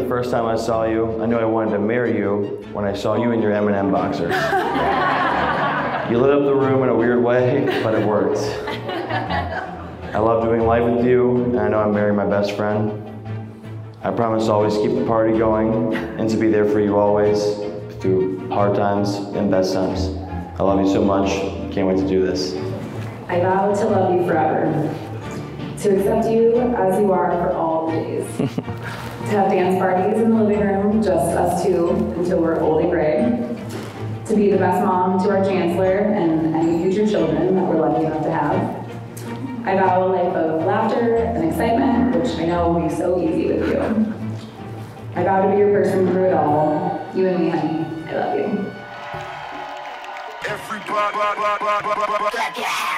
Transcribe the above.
first time I saw you, I knew I wanted to marry you when I saw you in your M&M boxers. You lit up the room in a weird way, but it worked. I love doing life with you, and I know I'm marrying my best friend. I promise to always keep the party going and to be there for you always, through hard times and best times. I love you so much. Can't wait to do this. I vow to love you forever. To accept you as you are for all the days. To have dance parties in the living room, just us two, until we're old and gray. To be the best mom to our chancellor and any future children that we're lucky enough to have. I vow a life of laughter and excitement, which I know will be so easy with you. I vow to be your person through it all. You and me, honey. I love you. Everybody, clap your hands.